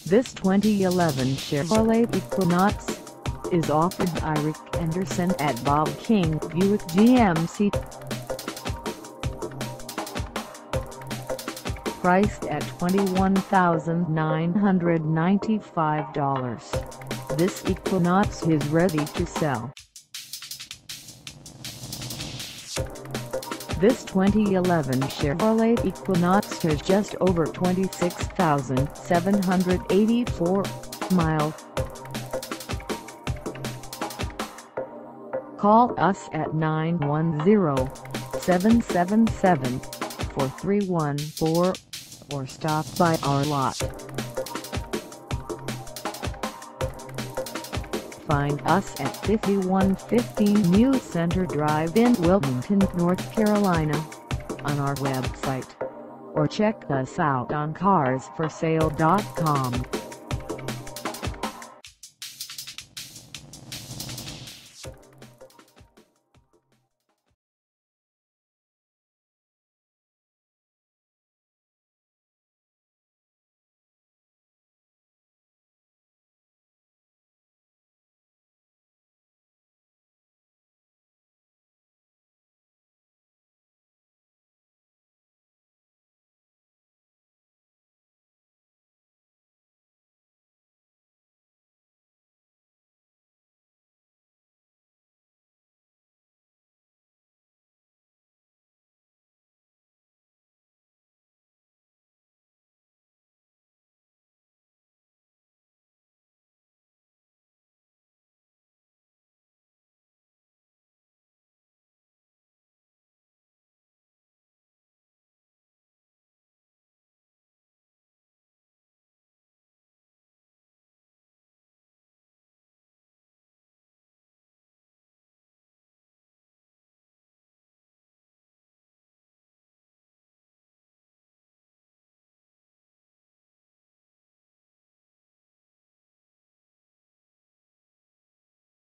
This 2011 Chevrolet Equinox is offered by Rick Anderson at Bob King Buick GMC. Priced at $21,995, this Equinox is ready to sell. This 2011 Chevrolet Equinox has just over 26,784 miles. Call us at 910-777-4314 or stop by our lot. Find us at 5115 New Center Drive in Wilmington, North Carolina, on our website, or check us out on carsforsale.com.